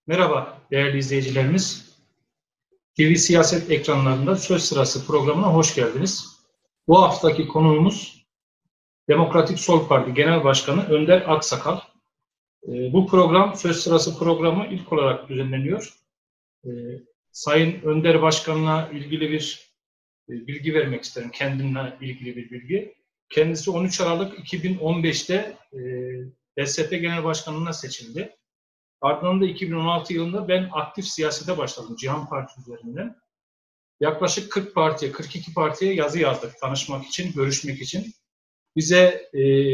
Merhaba değerli izleyicilerimiz. TV Siyaset ekranlarında Söz Sırası programına hoş geldiniz. Bu haftaki konuğumuz Demokratik Sol Parti Genel Başkanı Önder Aksakal. Bu program Söz Sırası programı ilk olarak düzenleniyor. Sayın Önder Başkan'la ilgili bir bilgi vermek isterim. Kendimle ilgili bir bilgi. Kendisi 13 Aralık 2015'te DSP Genel Başkanlığı'na seçildi. Ardından da 2016 yılında ben aktif siyasete başladım Cihan Parti üzerinden. Yaklaşık 40 partiye, 42 partiye yazı yazdık tanışmak için, görüşmek için. Bize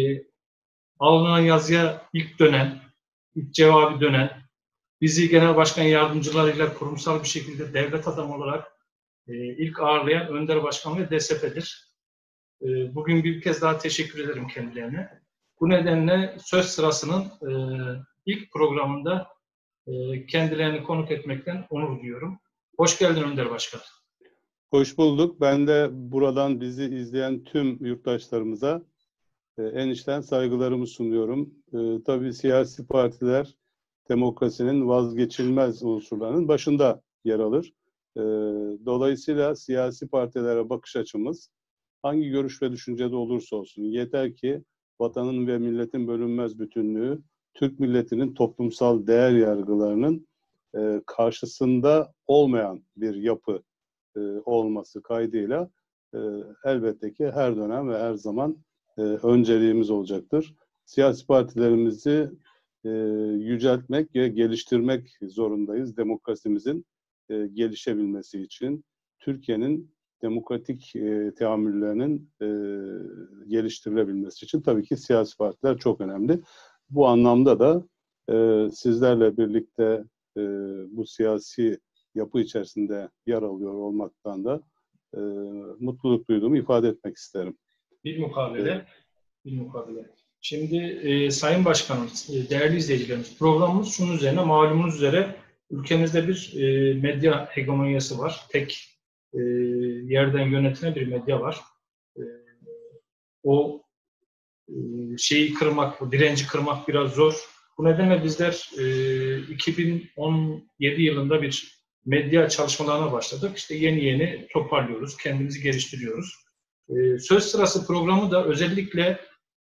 alınan yazıya ilk cevabı dönen, bizi genel başkan yardımcılarıyla kurumsal bir şekilde devlet adamı olarak ilk ağırlayan Önder Başkan ve DSP'dir. Bugün bir kez daha teşekkür ederim kendilerine. Bu nedenle Söz Sırası'nın ilk programında kendilerini konuk etmekten onur duyuyorum. Hoş geldin Önder Başkan. Hoş bulduk. Ben de buradan bizi izleyen tüm yurttaşlarımıza en içten saygılarımı sunuyorum. Tabii siyasi partiler demokrasinin vazgeçilmez unsurlarının başında yer alır. Dolayısıyla siyasi partilere bakış açımız hangi görüş ve düşüncede olursa olsun yeter ki vatanın ve milletin bölünmez bütünlüğü, Türk milletinin toplumsal değer yargılarının karşısında olmayan bir yapı olması kaydıyla elbette ki her dönem ve her zaman önceliğimiz olacaktır. Siyasi partilerimizi yüceltmek ve geliştirmek zorundayız. Demokrasimizin gelişebilmesi için, Türkiye'nin demokratik teamüllerinin geliştirilebilmesi için tabii ki siyasi partiler çok önemli. Bu anlamda da sizlerle birlikte bu siyasi yapı içerisinde yer alıyor olmaktan da mutluluk duyduğumu ifade etmek isterim. Bir mukabele. Şimdi Sayın Başkanım, değerli izleyicilerimiz, programımız şunun üzerine, malumunuz üzere ülkemizde bir medya hegemonyası var. Tek yerden yönetilen bir medya var. O şeyi kırmak, bu direnci kırmak biraz zor. Bu nedenle bizler 2017 yılında bir medya çalışmalarına başladık. İşte yeni toparlıyoruz, kendimizi geliştiriyoruz. Söz Sırası programı da özellikle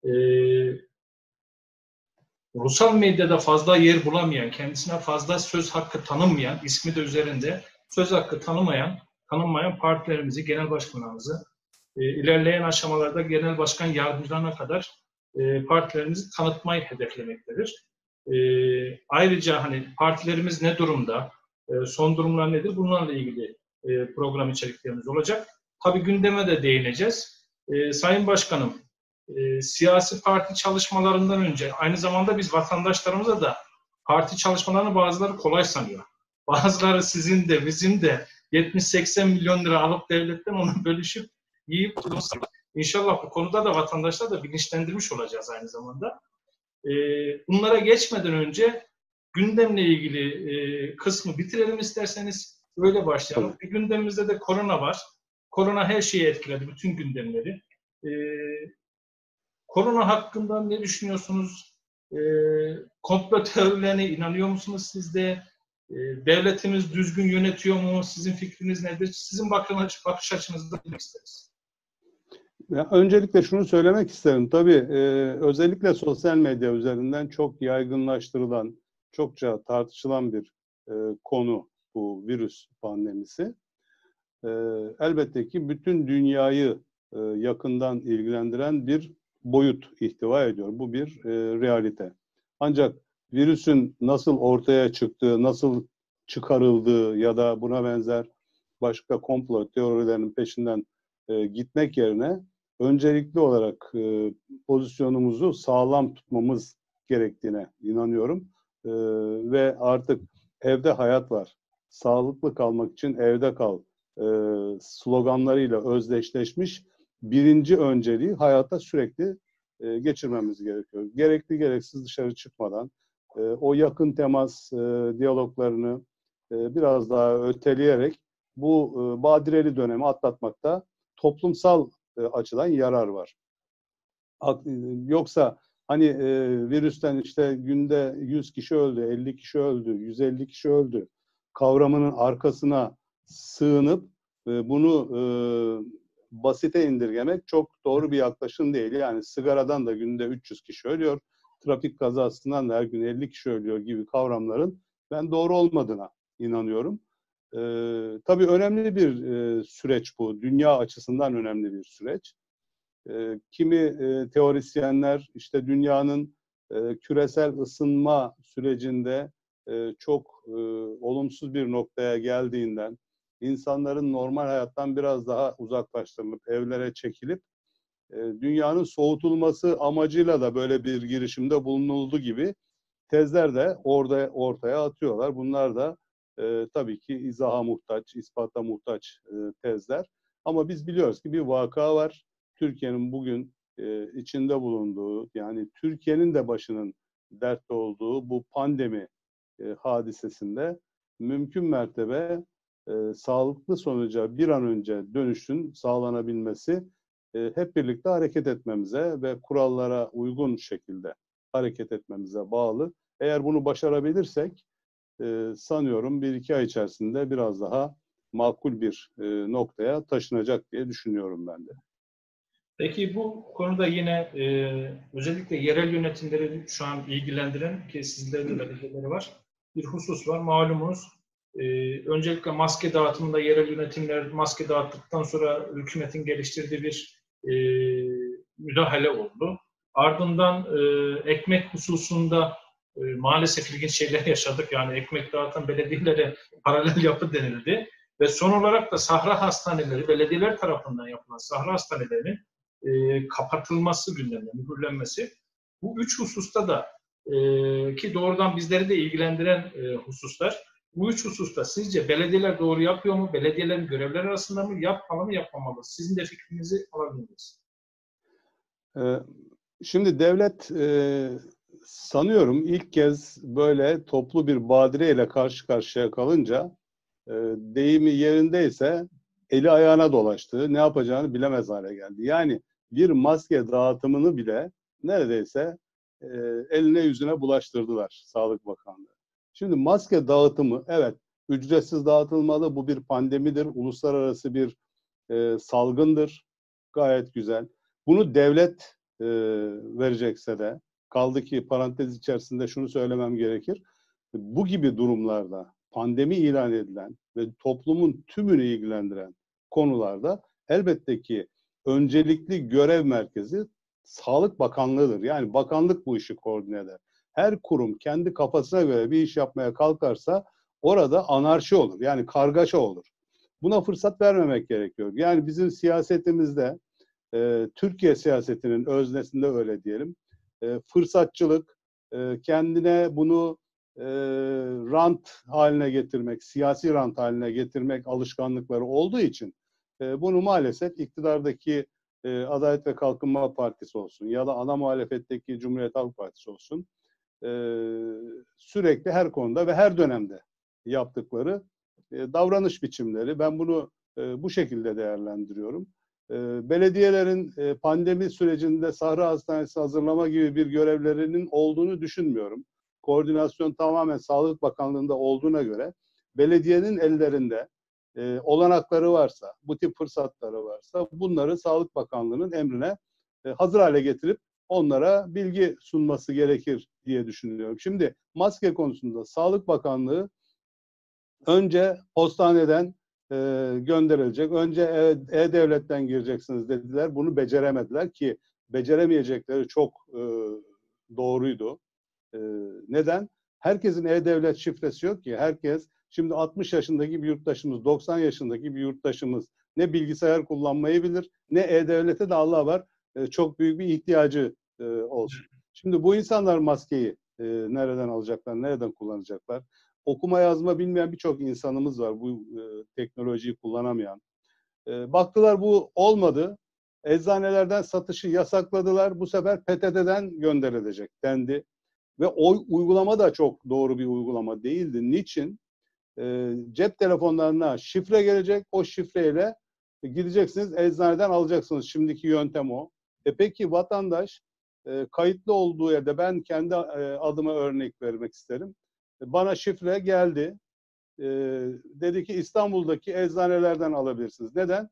ulusal medyada fazla yer bulamayan, kendisine fazla söz hakkı tanınmayan, ismi de üzerinde söz hakkı tanınmayan partilerimizi, genel başkanlarımızı, ilerleyen aşamalarda genel başkan yardımcılarına kadar partilerimizi tanıtmayı hedeflemektedir. Ayrıca hani partilerimiz ne durumda, son durumlar nedir, bunlarla ilgili program içeriklerimiz olacak. Tabii gündeme de değineceğiz. Sayın Başkanım, siyasi parti çalışmalarından önce aynı zamanda biz vatandaşlarımıza da parti çalışmalarını bazıları kolay sanıyor. Bazıları sizin de bizim de 70-80 milyon lira alıp devletten onu bölüşüp yiyip İnşallah bu konuda da vatandaşlar da bilinçlendirmiş olacağız aynı zamanda. Bunlara geçmeden önce gündemle ilgili kısmı bitirelim isterseniz. Öyle başlayalım. Gündemimizde de korona var. Korona her şeyi etkiledi, bütün gündemleri. Korona hakkında ne düşünüyorsunuz? Komplo teorilerine inanıyor musunuz siz de? Devletimiz düzgün yönetiyor mu? Sizin fikriniz nedir? Sizin bakış açınızı bilmek isteriz. Ya, öncelikle şunu söylemek isterim. Tabii özellikle sosyal medya üzerinden çok yaygınlaştırılan, çokça tartışılan bir konu bu virüs pandemisi. Elbette ki bütün dünyayı yakından ilgilendiren bir boyut ihtiva ediyor. Bu bir realite. Ancak virüsün nasıl ortaya çıktığı, nasıl çıkarıldığı ya da buna benzer başka komplo teorilerinin peşinden gitmek yerine öncelikli olarak pozisyonumuzu sağlam tutmamız gerektiğine inanıyorum. Ve artık evde hayat var, sağlıklı kalmak için evde kal sloganlarıyla özdeşleşmiş birinci önceliği hayata sürekli geçirmemiz gerekiyor. Gerekli gereksiz dışarı çıkmadan o yakın temas diyaloglarını biraz daha öteleyerek bu badireli dönemi atlatmakta toplumsal açıdan yarar var. Yoksa Hani virüsten işte günde 100 kişi öldü, 50 kişi öldü, 150 kişi öldü kavramının arkasına sığınıp bunu basite indirgemek çok doğru bir yaklaşım değil. Yani sigaradan da günde 300 kişi ölüyor, trafik kazasından da her gün 50 kişi ölüyor gibi kavramların ben doğru olmadığına inanıyorum. Tabii önemli bir süreç bu. Dünya açısından önemli bir süreç. Kimi teorisyenler işte dünyanın küresel ısınma sürecinde çok olumsuz bir noktaya geldiğinden, insanların normal hayattan biraz daha uzaklaştırılıp, evlere çekilip dünyanın soğutulması amacıyla da böyle bir girişimde bulunuldu gibi tezler de orada ortaya atıyorlar. Bunlar da tabii ki izaha muhtaç, ispata muhtaç tezler. Ama biz biliyoruz ki bir vaka var. Türkiye'nin bugün içinde bulunduğu, yani Türkiye'nin de başının dertte olduğu bu pandemi hadisesinde mümkün mertebe sağlıklı sonuca bir an önce dönüşün sağlanabilmesi hep birlikte hareket etmemize ve kurallara uygun şekilde hareket etmemize bağlı. Eğer bunu başarabilirsek sanıyorum 1-2 ay içerisinde biraz daha makul bir noktaya taşınacak diye düşünüyorum ben de. Peki bu konuda yine özellikle yerel yönetimleri şu an ilgilendiren, ki sizlerin de belgeleri var, bir husus var. Malumunuz öncelikle maske dağıtımında yerel yönetimler maske dağıttıktan sonra hükümetin geliştirdiği bir müdahale oldu. Ardından ekmek hususunda maalesef ilginç şeyler yaşadık. Yani ekmek dağıtan belediyelere paralel yapı denildi. Ve son olarak da sahra hastaneleri, belediyeler tarafından yapılan sahra hastanelerinin kapatılması gündemine, mühürlenmesi. Bu üç hususta da ki doğrudan bizleri de ilgilendiren hususlar. Bu üç hususta sizce belediyeler doğru yapıyor mu? Belediyelerin görevleri arasında mı? Yapmalı mı, yapmamalı? Sizin de fikrinizi alabilir miyiz? Şimdi devlet sanıyorum ilk kez böyle toplu bir badireyle karşı karşıya kalınca deyimi yerindeyse eli ayağına dolaştı. Ne yapacağını bilemez hale geldi. Yani bir maske dağıtımını bile neredeyse eline yüzüne bulaştırdılar Sağlık Bakanlığı. Şimdi maske dağıtımı evet ücretsiz dağıtılmalı. Bu bir pandemidir. Uluslararası bir salgındır. Gayet güzel. Bunu devlet verecekse de kaldı ki parantez içerisinde şunu söylemem gerekir. Bu gibi durumlarda pandemi ilan edilen ve toplumun tümünü ilgilendiren konularda elbette ki öncelikli görev merkezi Sağlık Bakanlığı'dır. Yani bakanlık bu işi koordine eder. Her kurum kendi kafasına göre bir iş yapmaya kalkarsa orada anarşi olur. Yani kargaşa olur. Buna fırsat vermemek gerekiyor. Yani bizim siyasetimizde Türkiye siyasetinin öznesinde öyle diyelim. Fırsatçılık, kendine bunu rant haline getirmek, siyasi rant haline getirmek alışkanlıkları olduğu için bunu maalesef iktidardaki Adalet ve Kalkınma Partisi olsun ya da ana muhalefetteki Cumhuriyet Halk Partisi olsun sürekli her konuda ve her dönemde yaptıkları davranış biçimleri. Ben bunu bu şekilde değerlendiriyorum. Belediyelerin pandemi sürecinde Sahra Hastanesi hazırlama gibi bir görevlerinin olduğunu düşünmüyorum. Koordinasyon tamamen Sağlık Bakanlığı'nda olduğuna göre belediyenin ellerinde olanakları varsa, bu tip fırsatları varsa bunları Sağlık Bakanlığı'nın emrine hazır hale getirip onlara bilgi sunması gerekir diye düşünüyorum. Şimdi maske konusunda Sağlık Bakanlığı önce postaneden gönderilecek. Önce E-Devlet'ten gireceksiniz dediler. Bunu beceremediler ki beceremeyecekleri çok doğruydu. Neden? Herkesin E-Devlet şifresi yok ki. Herkes şimdi 60 yaşındaki bir yurttaşımız, 90 yaşındaki bir yurttaşımız ne bilgisayar kullanmayı bilir, ne E-Devlet'e de Allah var çok büyük bir ihtiyacı olsun. Şimdi bu insanlar maskeyi nereden alacaklar, nereden kullanacaklar? Okuma yazma bilmeyen birçok insanımız var bu teknolojiyi kullanamayan. Baktılar bu olmadı. Eczanelerden satışı yasakladılar. Bu sefer PTT'den gönderilecek dendi. Ve o uygulama da çok doğru bir uygulama değildi. Niçin? Cep telefonlarına şifre gelecek. O şifreyle gideceksiniz eczaneden alacaksınız. Şimdiki yöntem o. Peki vatandaş kayıtlı olduğu yerde ben kendi adıma örnek vermek isterim. Bana şifre geldi. Dedi ki İstanbul'daki eczanelerden alabilirsiniz. Neden?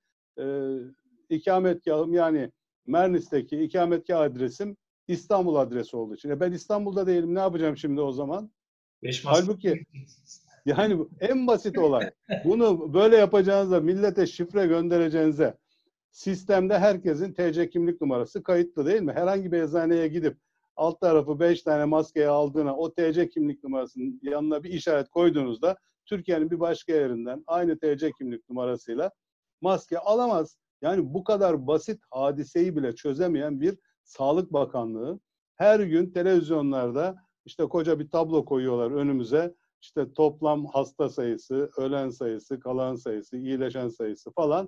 İkametgahım yani Mernis'teki ikametgah adresim İstanbul adresi olduğu için. Ben İstanbul'da değilim. Ne yapacağım şimdi o zaman? Halbuki yani en basit olay. Bunu böyle yapacağınızda, millete şifre göndereceğinize, sistemde herkesin TC kimlik numarası kayıtlı değil mi? Herhangi bir eczaneye gidip alt tarafı 5 tane maskeyi aldığına o TC kimlik numarasının yanına bir işaret koyduğunuzda Türkiye'nin bir başka yerinden aynı TC kimlik numarasıyla maske alamaz. Yani bu kadar basit hadiseyi bile çözemeyen bir Sağlık Bakanlığı her gün televizyonlarda işte koca bir tablo koyuyorlar önümüze. İşte toplam hasta sayısı, ölen sayısı, kalan sayısı, iyileşen sayısı falan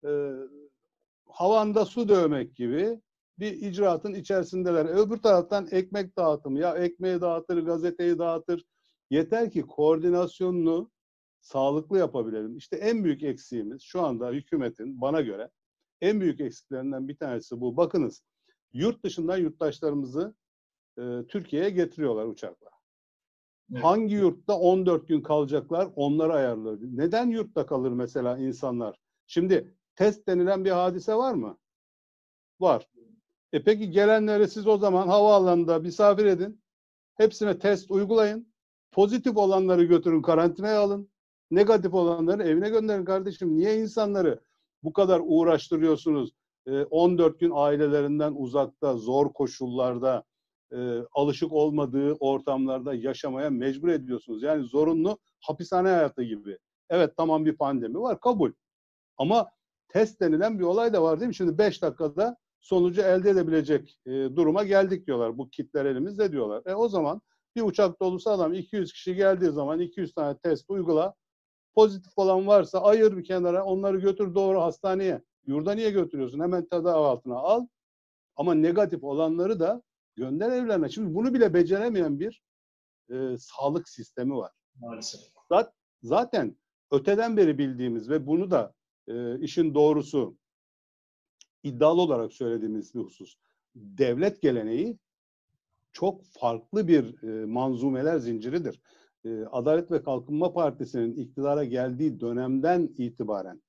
havanda su dövmek gibi bir icraatın içerisindeler. Öbür taraftan ekmek dağıtımı. Ya ekmeği dağıtır, gazeteyi dağıtır. Yeter ki koordinasyonunu sağlıklı yapabilelim. İşte en büyük eksiğimiz şu anda hükümetin bana göre en büyük eksiklerinden bir tanesi bu. Bakınız yurt dışından yurttaşlarımızı Türkiye'ye getiriyorlar uçakla. Evet. Hangi yurtta 14 gün kalacaklar onları ayarlar. Neden yurtta kalır mesela insanlar? Şimdi test denilen bir hadise var mı? Var. Peki gelenleri siz o zaman havaalanında misafir edin. Hepsine test uygulayın. Pozitif olanları götürün karantinaya alın. Negatif olanları evine gönderin kardeşim. Niye insanları bu kadar uğraştırıyorsunuz? 14 gün ailelerinden uzakta, zor koşullarda, alışık olmadığı ortamlarda yaşamaya mecbur ediyorsunuz. Yani zorunlu hapishane hayatı gibi. Evet tamam bir pandemi var kabul. Ama test denilen bir olay da var değil mi? Şimdi 5 dakikada sonucu elde edebilecek duruma geldik diyorlar. Bu kitler elimizde diyorlar. O zaman bir uçak dolusu adam 200 kişi geldiği zaman 200 tane test uygula. Pozitif olan varsa ayır bir kenara onları götür doğru hastaneye. Yurda niye götürüyorsun? Hemen tedavi altına al. Ama negatif olanları da gönder evlerine. Şimdi bunu bile beceremeyen bir sağlık sistemi var. Maalesef. Zaten öteden beri bildiğimiz ve bunu da işin doğrusu iddialı olarak söylediğimiz bir husus. Devlet geleneği çok farklı bir manzumeler zinciridir. Adalet ve Kalkınma Partisi'nin iktidara geldiği dönemden itibaren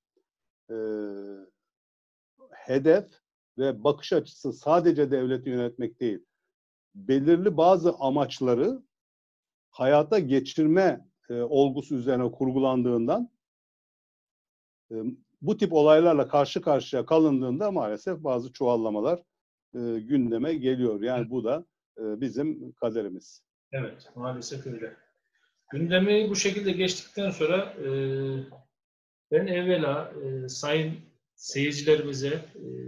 hedef ve bakış açısı sadece devleti yönetmek değil. Belirli bazı amaçları hayata geçirme olgusu üzerine kurgulandığından bu tip olaylarla karşı karşıya kalındığında maalesef bazı çuvallamalar gündeme geliyor. Yani bu da bizim kaderimiz. Evet, maalesef öyle. Gündemi bu şekilde geçtikten sonra ben evvela sayın seyircilerimize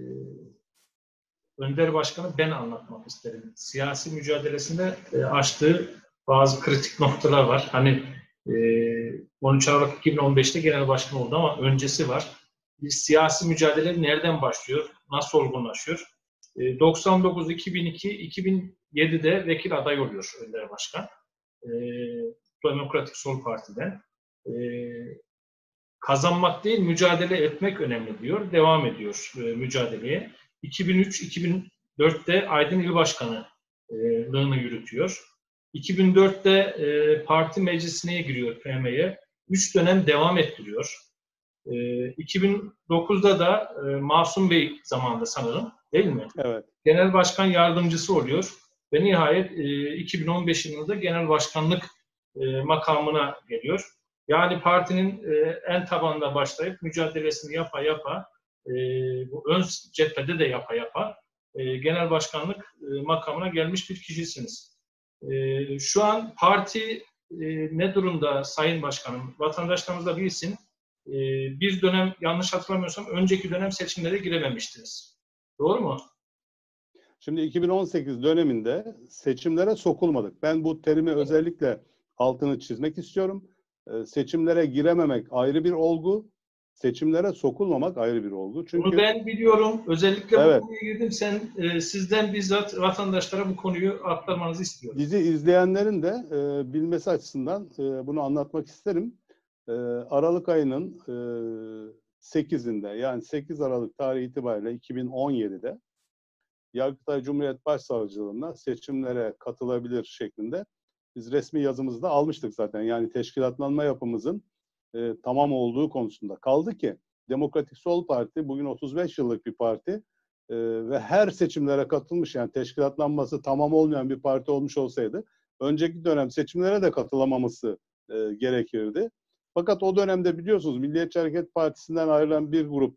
Önder Başkan'ı ben anlatmak isterim. Siyasi mücadelesinde açtığı bazı kritik noktalar var. Hani 13 Aralık 2015'te genel başkan oldu ama öncesi var. Bir siyasi mücadele nereden başlıyor? Nasıl olgunlaşıyor? 99, 2002, 2007'de vekil aday oluyor Önder Başkan. Demokratik Sol Parti'den. Kazanmak değil, mücadele etmek önemli diyor. Devam ediyor mücadeleye. 2003-2004'te Aydın İl Başkanlığını yürütüyor. 2004'te parti meclisine giriyor PM'ye. 3 dönem devam ettiriyor. 2009'da da Masum Bey zamanında sanırım, değil mi? Evet. Genel Başkan Yardımcısı oluyor. Ve nihayet 2015 yılında Genel Başkanlık makamına geliyor. Yani partinin en tabanında başlayıp mücadelesini yapa yapa, bu ön cephede de yapa yapa genel başkanlık makamına gelmiş bir kişisiniz. Şu an parti ne durumda Sayın Başkanım? Vatandaşlarımız da bilsin. Bir dönem yanlış hatırlamıyorsam önceki dönem seçimlere girememiştiniz. Doğru mu? Şimdi 2018 döneminde seçimlere sokulmadık. Ben bu terimi özellikle altını çizmek istiyorum. Seçimlere girememek ayrı bir olgu, seçimlere sokulmamak ayrı bir olgu. Çünkü bunu ben biliyorum. Özellikle bu konuya girdim. Sizden bizzat vatandaşlara bu konuyu aktarmanızı istiyorum. Bizi izleyenlerin de bilmesi açısından bunu anlatmak isterim. Aralık ayının 8'inde yani 8 Aralık tarihi itibariyle 2017'de Yargıtay Cumhuriyet Başsavcılığına seçimlere katılabilir şeklinde biz resmi yazımızda almıştık zaten. Yani teşkilatlanma yapımızın tamam olduğu konusunda. Kaldı ki Demokratik Sol Parti bugün 35 yıllık bir parti ve her seçimlere katılmış, yani teşkilatlanması tamam olmayan bir parti olmuş olsaydı önceki dönem seçimlere de katılamaması gerekirdi. Fakat o dönemde biliyorsunuz Milliyetçi Hareket Partisi'nden ayrılan bir grup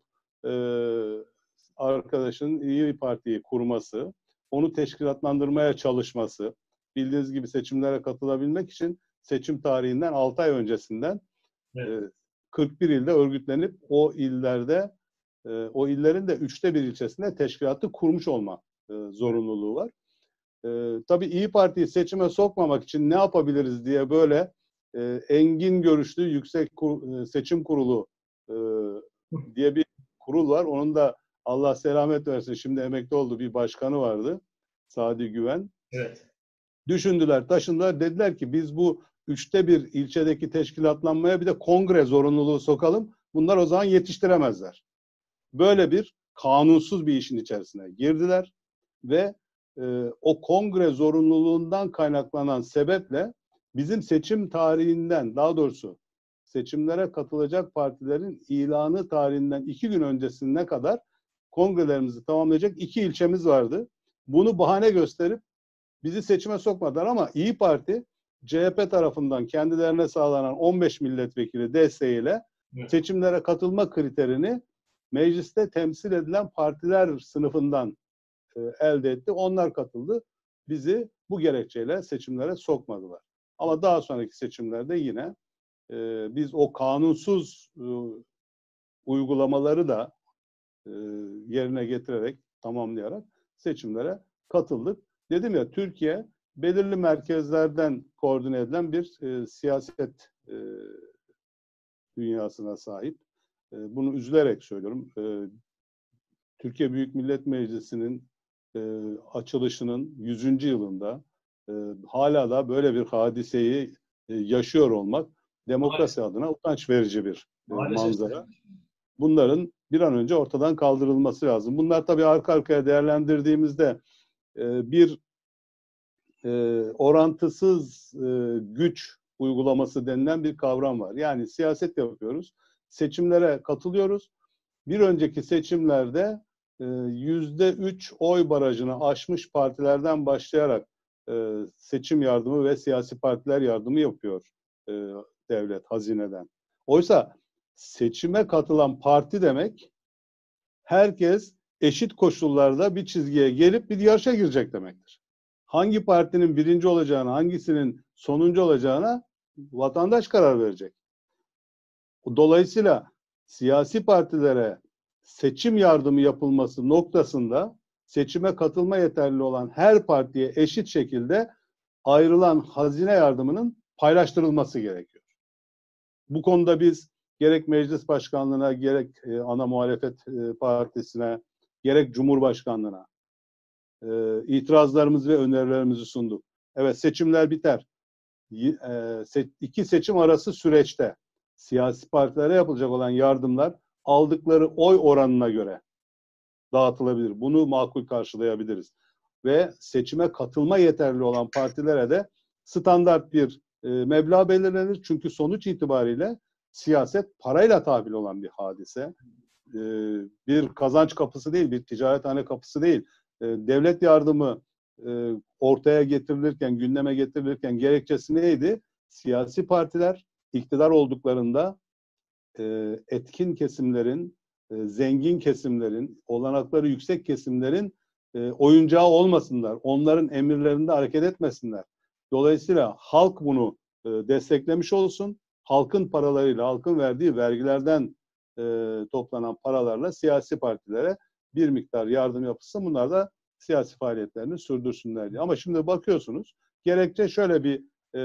arkadaşın İYİ Parti'yi kurması, onu teşkilatlandırmaya çalışması, bildiğiniz gibi seçimlere katılabilmek için seçim tarihinden 6 ay öncesinden Evet. 41 ilde örgütlenip o illerde o illerin de 1/3 ilçesinde teşkilatı kurmuş olma zorunluluğu var. Tabii İYİ Parti'yi seçime sokmamak için ne yapabiliriz diye böyle engin görüşlü Yüksek Seçim Kurulu diye bir kurul var. Onun da Allah selamet versin, şimdi emekli oldu, bir başkanı vardı. Sadi Güven. Evet. Düşündüler, taşındılar. Dediler ki biz bu 1/3 ilçedeki teşkilatlanmaya bir de kongre zorunluluğu sokalım. Bunlar o zaman yetiştiremezler. Böyle bir kanunsuz bir işin içerisine girdiler ve o kongre zorunluluğundan kaynaklanan sebeple bizim seçim tarihinden, daha doğrusu seçimlere katılacak partilerin ilanı tarihinden 2 gün öncesine kadar kongrelerimizi tamamlayacak 2 ilçemiz vardı. Bunu bahane gösterip bizi seçime sokmadılar ama İYİ Parti CHP tarafından kendilerine sağlanan 15 milletvekili desteğiyle seçimlere katılma kriterini mecliste temsil edilen partiler sınıfından elde etti. Onlar katıldı. Bizi bu gerekçeyle seçimlere sokmadılar. Ama daha sonraki seçimlerde yine biz o kanunsuz uygulamaları da yerine getirerek, tamamlayarak seçimlere katıldık. Dedim ya, Türkiye belirli merkezlerden koordine edilen bir siyaset dünyasına sahip. Bunu üzülerek söylüyorum. Türkiye Büyük Millet Meclisi'nin açılışının 100. yılında hala da böyle bir hadiseyi yaşıyor olmak demokrasi adına utanç verici bir manzara. Bunların bir an önce ortadan kaldırılması lazım. Bunlar tabii arka arkaya değerlendirdiğimizde bir orantısız güç uygulaması denilen bir kavram var. Yani siyaset yapıyoruz, seçimlere katılıyoruz. Bir önceki seçimlerde %3 oy barajını aşmış partilerden başlayarak seçim yardımı ve siyasi partiler yardımı yapıyor devlet hazineden. Oysa seçime katılan parti demek, herkes eşit koşullarda bir çizgiye gelip bir yarışa girecek demektir. Hangi partinin birinci olacağına, hangisinin sonuncu olacağına vatandaş karar verecek. Dolayısıyla siyasi partilere seçim yardımı yapılması noktasında seçime katılma yeterli olan her partiye eşit şekilde ayrılan hazine yardımının paylaştırılması gerekiyor. Bu konuda biz gerek meclis başkanlığına, gerek ana muhalefet partisine, gerek Cumhurbaşkanlığına itirazlarımızı ve önerilerimizi sunduk. Evet, seçimler biter. 2 seçim arası süreçte siyasi partilere yapılacak olan yardımlar aldıkları oy oranına göre dağıtılabilir. Bunu makul karşılayabiliriz. Ve seçime katılma yeterli olan partilere de standart bir meblağ belirlenir. Çünkü sonuç itibariyle siyaset parayla tabil olan bir hadise. Bir kazanç kapısı değil, bir ticarethane kapısı değil. Devlet yardımı ortaya getirilirken, gündeme getirilirken gerekçesi neydi? Siyasi partiler iktidar olduklarında etkin kesimlerin, zengin kesimlerin, olanakları yüksek kesimlerin oyuncağı olmasınlar. Onların emirlerinde hareket etmesinler. Dolayısıyla halk bunu desteklemiş olsun. Halkın paralarıyla, halkın verdiği vergilerden toplanan paralarla siyasi partilere bir miktar yardım yapılsın. Bunlar da siyasi faaliyetlerini sürdürsünler diye. Ama şimdi bakıyorsunuz, gerekçe şöyle bir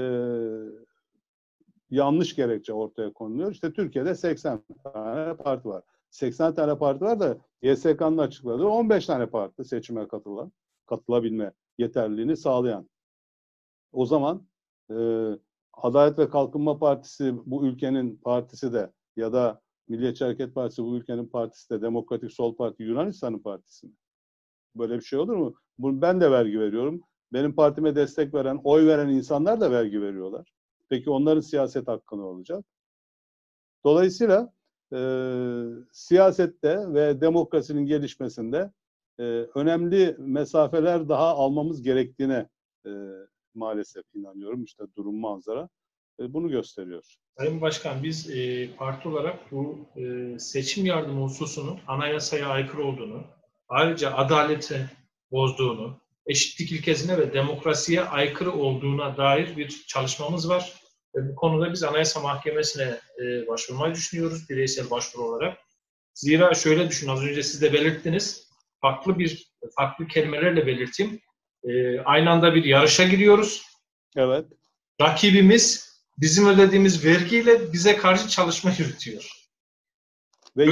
yanlış gerekçe ortaya konuluyor. İşte Türkiye'de 80 tane parti var. 80 tane parti var da YSK'nın açıkladığı 15 tane parti seçime katılabilme yeterliliğini sağlayan. O zaman Adalet ve Kalkınma Partisi bu ülkenin partisi de, ya da Milliyetçi Hareket Partisi bu ülkenin partisi de, Demokratik Sol Parti Yunanistan'ın partisi mi? Böyle bir şey olur mu? Ben de vergi veriyorum. Benim partime destek veren, oy veren insanlar da vergi veriyorlar. Peki onların siyaset hakkı ne olacak? Dolayısıyla siyasette ve demokrasinin gelişmesinde önemli mesafeler daha almamız gerektiğine maalesef inanıyorum. İşte durum, manzara bunu gösteriyor. Sayın Başkan, biz parti olarak bu seçim yardımı hususunun anayasaya aykırı olduğunu, ayrıca adaleti bozduğunu, eşitlik ilkesine ve demokrasiye aykırı olduğuna dair bir çalışmamız var. Ve bu konuda biz Anayasa Mahkemesi'ne başvurmayı düşünüyoruz, bireysel başvuru olarak. Zira şöyle düşün, az önce siz de belirttiniz, farklı kelimelerle belirteyim. Aynı anda bir yarışa giriyoruz. Evet. Rakibimiz bizim ödediğimiz vergiyle bize karşı çalışma yürütüyor. Ve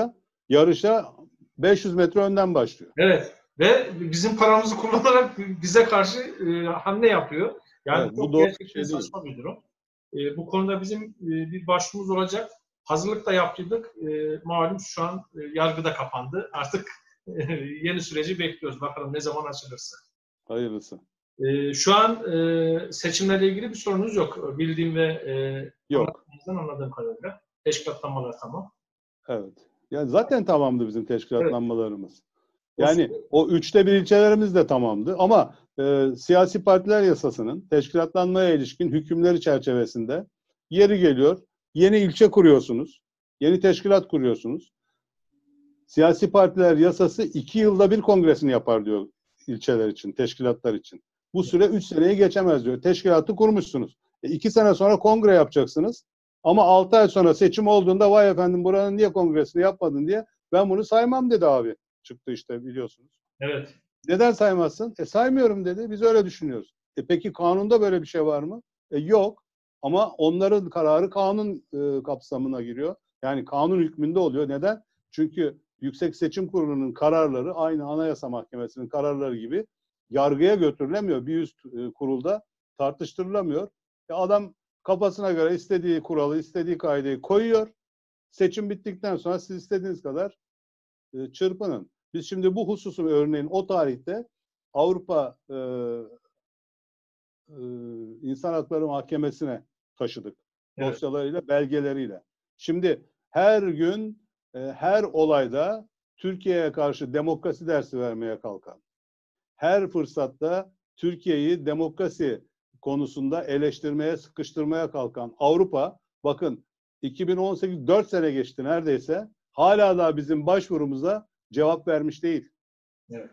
yarışa 500 metre önden başlıyor. Evet. Ve bizim paramızı kullanarak bize karşı hamle yapıyor. Yani evet, çok gerçekten saçma bir durum. Bu konuda bizim bir başvurumuz olacak. Hazırlık da yaptıydık. Malum şu an yargıda kapandı. Artık yeni süreci bekliyoruz. Bakalım ne zaman açılırsa. Hayırlısı. Şu an seçimlerle ilgili bir sorunuz yok. Bildiğim ve yok. Anladığım kadarıyla. Teşkilatlanmalar tamam. Evet. Yani zaten tamamdı bizim teşkilatlanmalarımız. Evet. Yani o 1/3 ilçelerimiz de tamamdı. Ama siyasi partiler yasasının teşkilatlanmaya ilişkin hükümleri çerçevesinde yeri geliyor. Yeni ilçe kuruyorsunuz. Yeni teşkilat kuruyorsunuz. Siyasi partiler yasası 2 yılda bir kongresini yapar diyor ilçeler için, teşkilatlar için. Bu süre 3 seneyi geçemez diyor. Teşkilatı kurmuşsunuz. 2 sene sonra kongre yapacaksınız. Ama 6 ay sonra seçim olduğunda vay efendim buranın niye kongresini yapmadın diye ben bunu saymam dedi abi. Çıktı işte biliyorsunuz. Evet. Neden saymazsın? Saymıyorum dedi. Biz öyle düşünüyoruz. Peki kanunda böyle bir şey var mı? Yok. Ama onların kararı kanun kapsamına giriyor. Yani kanun hükmünde oluyor. Neden? Çünkü Yüksek Seçim Kurulu'nun kararları aynı Anayasa Mahkemesi'nin kararları gibi yargıya götürülemiyor. Bir üst kurulda tartıştırılamıyor. Adam kafasına göre istediği kuralı, istediği kaideyi koyuyor. Seçim bittikten sonra siz istediğiniz kadar çırpının. Biz şimdi bu hususun örneğin o tarihte Avrupa İnsan Hakları Mahkemesi'ne taşıdık. Evet. Dosyalarıyla, belgeleriyle. Şimdi her gün, her olayda Türkiye'ye karşı demokrasi dersi vermeye kalkan, her fırsatta Türkiye'yi demokrasi konusunda eleştirmeye, sıkıştırmaya kalkan Avrupa, bakın 2018 4 sene geçti neredeyse, hala da bizim başvurumuza cevap vermiş değil. Evet.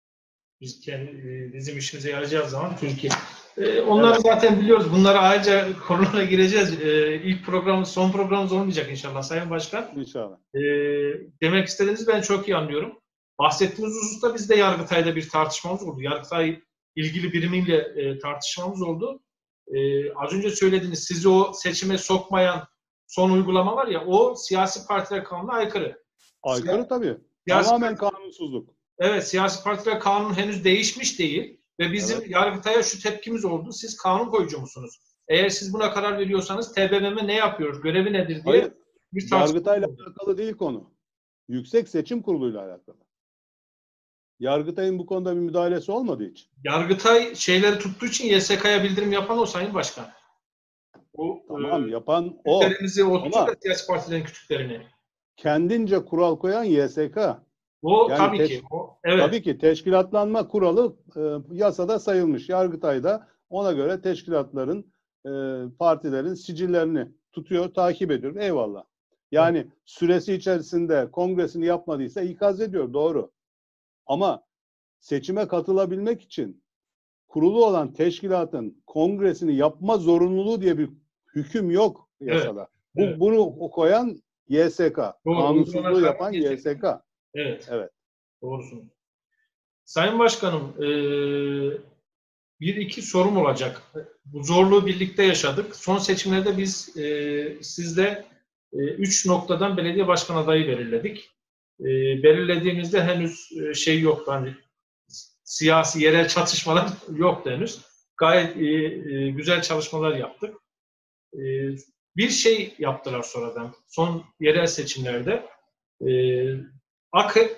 Bizim işimize yarayacağı zaman Türkiye. Onları evet. Zaten biliyoruz. Bunları ayrıca konulara gireceğiz. İlk programımız, son programımız olmayacak inşallah Sayın Başkan. İnşallah. Demek istediğinizi ben çok iyi anlıyorum. Bahsettiğiniz hususta biz de Yargıtay'da bir tartışmamız oldu. Yargıtay ilgili birimiyle tartışmamız oldu. Az önce söylediğiniz, sizi o seçime sokmayan son uygulama var ya, o siyasi partiler kanununa aykırı. Aykırı tabii. Tamamen kanunsuzluk. Evet, siyasi partiler kanun henüz değişmiş değil ve bizim evet. Yargıtay'a şu tepkimiz oldu. Siz kanun koyucu musunuz? Eğer siz buna karar veriyorsanız TBMM ne yapıyor? Görevi nedir diye hayır, bir tartışma. Yargıtay'la alakalı değil konu. Yüksek Seçim Kurulu'yla alakalı. Yargıtay'ın bu konuda bir müdahalesi olmadı hiç. Yargıtay şeyleri tuttuğu için YSK'ya bildirim yapan o Sayın Başkan. Tamam, yapan o. Kütüklerinizi oturtur da siyasi partilerin kütüklerini. Kendince kural koyan YSK. O yani tabii ki. Evet. Tabii ki teşkilatlanma kuralı yasada sayılmış. Yargıtay'da ona göre teşkilatların, partilerin sicillerini tutuyor, takip ediyor. Eyvallah. Yani evet. Süresi içerisinde kongresini yapmadıysa ikaz ediyor. Doğru. Ama seçime katılabilmek için kurulu olan teşkilatın kongresini yapma zorunluluğu diye bir hüküm yok yasada. Evet. Evet. Bunu koyan YSK. Doğru, kanunsuzluğu yapan YSK. Evet. Evet. Doğrusunuz. Sayın Başkanım, bir iki sorum olacak. Bu zorluğu birlikte yaşadık. Son seçimlerde biz sizle 3 noktadan belediye başkan adayı belirledik. Belirlediğimizde henüz şey yoktu. Hani siyasi yerel çatışmalar yoktu henüz. Gayet güzel çalışmalar yaptık. Bir şey yaptılar sonradan. Son yerel seçimlerde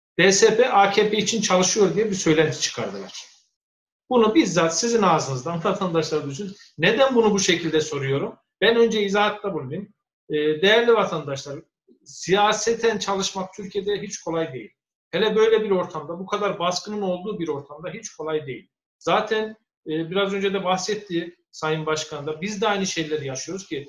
DSP AKP için çalışıyor diye bir söylenti çıkardılar. Bunu bizzat sizin ağzınızdan vatandaşlar düşün. Neden bunu bu şekilde soruyorum? Ben önce izahatta bulunayım. Değerli vatandaşlar, siyaseten çalışmak Türkiye'de hiç kolay değil. Hele böyle bir ortamda, bu kadar baskının olduğu bir ortamda hiç kolay değil. Zaten biraz önce de bahsetti Sayın Başkan da, biz de aynı şeyleri yaşıyoruz ki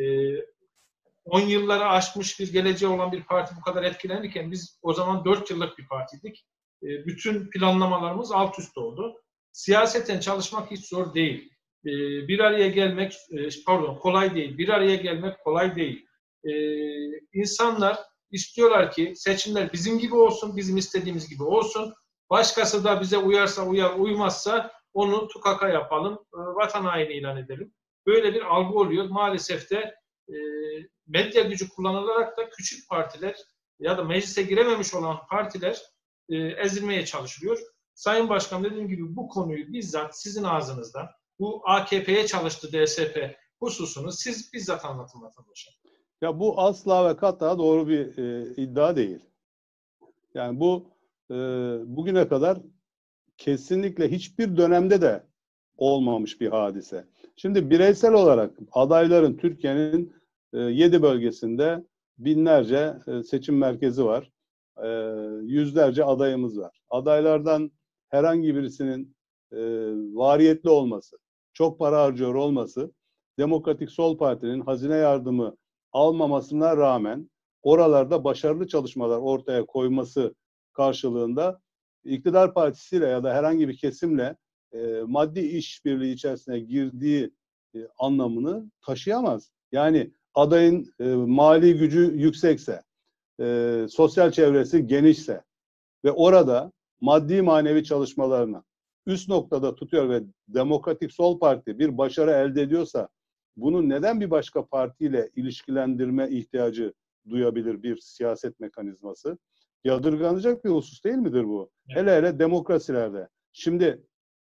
10 yılları aşmış bir geleceği olan bir parti bu kadar etkilenirken biz o zaman 4 yıllık bir partiydik. Bütün planlamalarımız alt üst oldu. Siyaseten çalışmak hiç zor değil. Bir araya gelmek, kolay değil. Bir araya gelmek kolay değil. İnsanlar istiyorlar ki seçimler bizim gibi olsun, bizim istediğimiz gibi olsun. Başkası da bize uyarsa uyar, uymazsa onu tukaka yapalım, vatan haini ilan edelim. Böyle bir algı oluyor. Maalesef de medya gücü kullanılarak da küçük partiler ya da meclise girememiş olan partiler ezilmeye çalışılıyor. Sayın Başkan, dediğim gibi bu konuyu bizzat sizin ağzınızdan, bu AKP'ye çalıştı DSP hususunu siz bizzat anlatın vatandaşa. Ya bu asla ve kata doğru bir iddia değil. Yani bu bugüne kadar kesinlikle hiçbir dönemde de olmamış bir hadise. Şimdi bireysel olarak adayların Türkiye'nin 7 bölgesinde binlerce seçim merkezi var. Yüzlerce adayımız var. Adaylardan herhangi birisinin variyetli olması, çok para harcıyor olması, Demokratik Sol Parti'nin hazine yardımı almamasına rağmen oralarda başarılı çalışmalar ortaya koyması karşılığında iktidar partisiyle ya da herhangi bir kesimle maddi işbirliği içerisine girdiği anlamını taşıyamaz. Yani adayın mali gücü yüksekse, sosyal çevresi genişse ve orada maddi manevi çalışmalarını üst noktada tutuyor ve Demokratik Sol Parti bir başarı elde ediyorsa bunu neden bir başka partiyle ilişkilendirme ihtiyacı duyabilir bir siyaset mekanizması? Yadırganacak bir husus değil midir bu? Evet. Hele hele demokrasilerde. Şimdi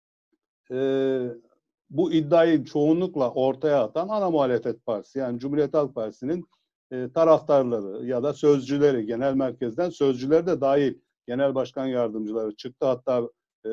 bu iddiayı çoğunlukla ortaya atan ana muhalefet partisi, yani Cumhuriyet Halk Partisi'nin taraftarları ya da sözcüleri, genel merkezden sözcüleri de dahil, genel başkan yardımcıları çıktı. Hatta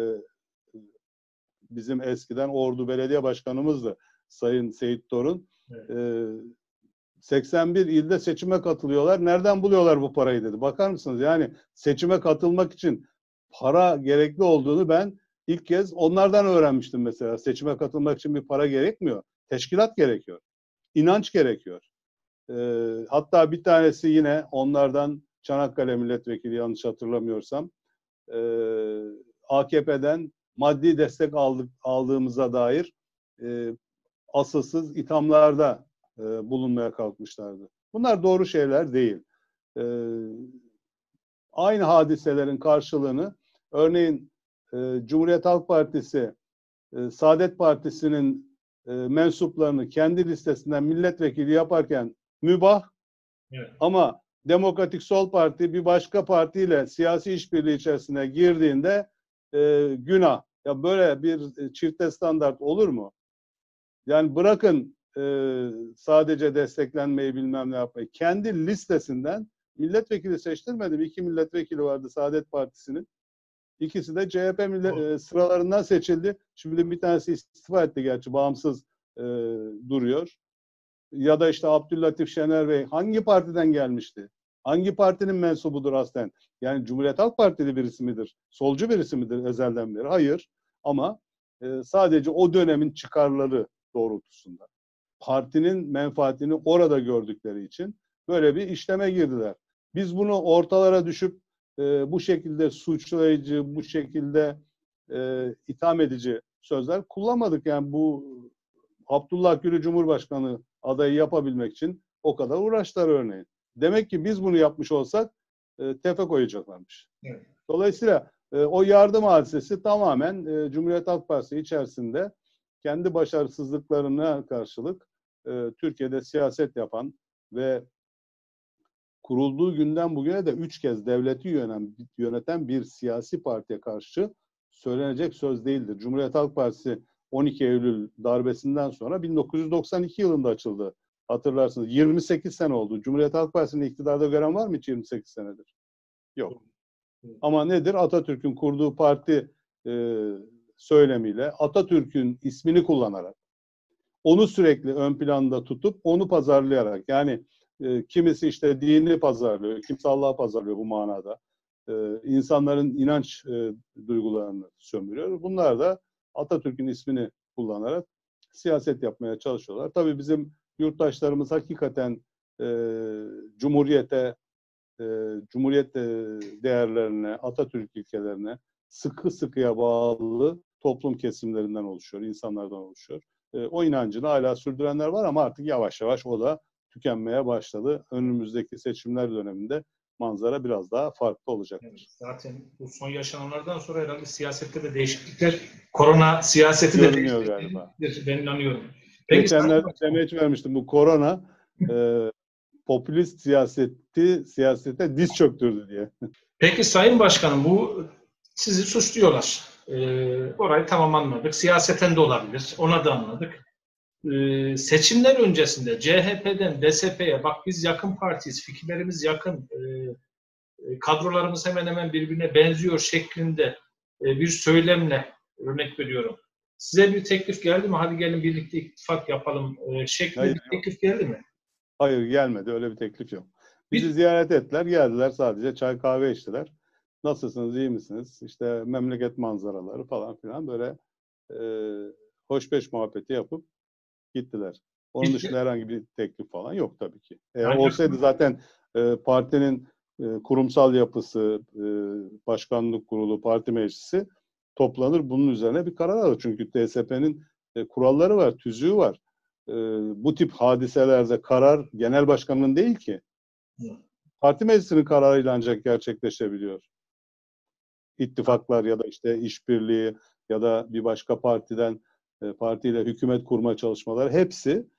bizim eskiden Ordu Belediye Başkanımızdı Sayın Seyit Torun. Evet. 81 ilde seçime katılıyorlar. Nereden buluyorlar bu parayı dedi. Bakar mısınız? Yani seçime katılmak için para gerekli olduğunu ben ilk kez onlardan öğrenmiştim mesela. Seçime katılmak için bir para gerekmiyor. Teşkilat gerekiyor. İnanç gerekiyor. Hatta bir tanesi yine onlardan Çanakkale Milletvekili, yanlış hatırlamıyorsam, AKP'den maddi destek aldığımıza dair asılsız ithamlarda bulunmaya kalkmışlardı. Bunlar doğru şeyler değil. Aynı hadiselerin karşılığını örneğin Cumhuriyet Halk Partisi, Saadet Partisi'nin mensuplarını kendi listesinden milletvekili yaparken mübah, evet. Ama Demokratik Sol Parti bir başka partiyle siyasi işbirliği içerisine girdiğinde günah. Ya böyle bir çifte standart olur mu? Yani bırakın sadece desteklenmeyi, bilmem ne yapmayı. Kendi listesinden milletvekili seçtirmedim. 2 milletvekili vardı Saadet Partisi'nin. İkisi de CHP sıralarından seçildi. Şimdi bir tanesi istifa etti gerçi, bağımsız duruyor. Ya da işte Abdüllatif Şener Bey hangi partiden gelmişti? Hangi partinin mensubudur aslen? Yani Cumhuriyet Halk Partili birisi midir? Solcu birisi midir ezelden beri? Hayır. Ama sadece o dönemin çıkarları doğrultusunda, partinin menfaatini orada gördükleri için böyle bir işleme girdiler. Biz bunu ortalara düşüp bu şekilde suçlayıcı, bu şekilde itham edici sözler kullanmadık. Yani bu Abdullah Gül'ü Cumhurbaşkanı adayı yapabilmek için o kadar uğraştılar örneğin. Demek ki biz bunu yapmış olsak tefe koyacaklarmış. Evet. Dolayısıyla o yardım hadisesi tamamen Cumhuriyet Halk Partisi içerisinde kendi başarısızlıklarına karşılık Türkiye'de siyaset yapan ve kurulduğu günden bugüne de 3 kez devleti yöneten bir siyasi partiye karşı söylenecek söz değildir. Cumhuriyet Halk Partisi 12 Eylül darbesinden sonra 1992 yılında açıldı. Hatırlarsınız. 28 sene oldu. Cumhuriyet Halk Partisi'nin iktidarda gören var mı hiç 28 senedir? Yok. Ama nedir? Atatürk'ün kurduğu parti söylemiyle, Atatürk'ün ismini kullanarak, onu sürekli ön planda tutup, onu pazarlayarak, yani kimisi işte dini pazarlıyor, kimisi Allah'ı pazarlıyor bu manada. İnsanların inanç duygularını sömürüyor. Bunlar da Atatürk'ün ismini kullanarak siyaset yapmaya çalışıyorlar. Tabii bizim yurttaşlarımız hakikaten Cumhuriyet değerlerine, Atatürk ilkelerine sıkı sıkıya bağlı toplum kesimlerinden oluşuyor, insanlardan oluşuyor. O inancını hala sürdürenler var ama artık yavaş yavaş o da tükenmeye başladı. Önümüzdeki seçimler döneminde manzara biraz daha farklı olacaktır. Evet, zaten bu son yaşananlardan sonra herhalde siyasette de değişiklikler, korona siyaseti de görünüyor galiba. Ben inanıyorum. Peki, geçenlerde demeç vermiştim, bu korona popülist siyasete diz çöktürdü diye. Peki Sayın Başkanım, bu sizi suçluyorlar. Orayı tamam anladık. Siyaseten de olabilir. Ona da anladık. Seçimler öncesinde CHP'den DSP'ye bak biz yakın partiyiz, fikirlerimiz yakın, kadrolarımız hemen hemen birbirine benziyor şeklinde bir söylemle, örnek veriyorum. Size bir teklif geldi mi? Hadi gelin birlikte ittifak yapalım şeklinde bir teklif geldi mi? Hayır, gelmedi. Öyle bir teklif yok. Bizi ziyaret ettiler, geldiler, sadece çay kahve içtiler. Nasılsınız, iyi misiniz? İşte memleket manzaraları falan filan, böyle hoşbeş muhabbeti yapıp gittiler. Onun dışında herhangi bir teklif falan yok tabii ki. Eğer olsaydı zaten partinin kurumsal yapısı, başkanlık kurulu, parti meclisi toplanır, bunun üzerine bir karar alır. Çünkü DSP'nin kuralları var, tüzüğü var. Bu tip hadiselerde karar genel başkanın değil ki. Parti meclisinin kararıyla ancak gerçekleşebiliyor. İttifaklar ya da işte işbirliği ya da bir başka partiyle hükümet kurma çalışmaları, hepsi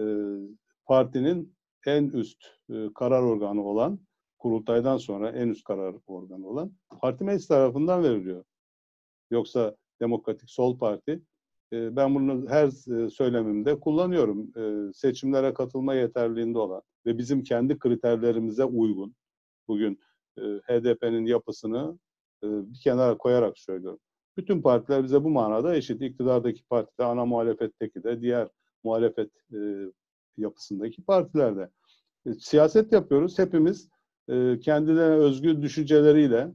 partinin en üst karar organı olan, kurultaydan sonra en üst karar organı olan parti meclisi tarafından veriliyor. Yoksa Demokratik Sol Parti, ben bunu her söylemimde kullanıyorum. Seçimlere katılma yeterliliğinde olan ve bizim kendi kriterlerimize uygun, bugün HDP'nin yapısını bir kenara koyarak söylüyorum. Bütün partiler bize bu manada eşit. İktidardaki parti de, ana muhalefetteki de, diğer muhalefet yapısındaki partilerde. Siyaset yapıyoruz. Hepimiz kendilerine özgü düşünceleriyle,